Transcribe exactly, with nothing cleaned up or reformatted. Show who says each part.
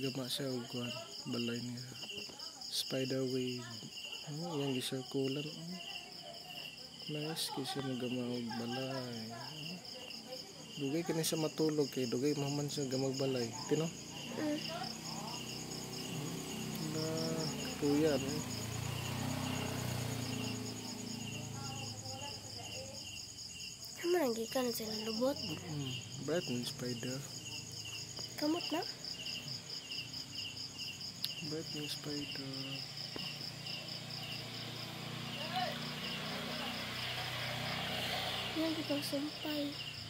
Speaker 1: gama siya og kuan balay niya. Spider web. Oh, yang gisirkulan. Oh. Nice kasi magama og balay. Oh. Dugay kini sa matulog kay dugay maman siya gamag balay. Tino?
Speaker 2: Mm.
Speaker 1: Na tuya no.
Speaker 2: Kaman lagi kan sila lubot.
Speaker 1: Mm. Bad ng spider.
Speaker 2: Kamot na.
Speaker 1: Bad ng spider.
Speaker 2: Yan kita sumpay.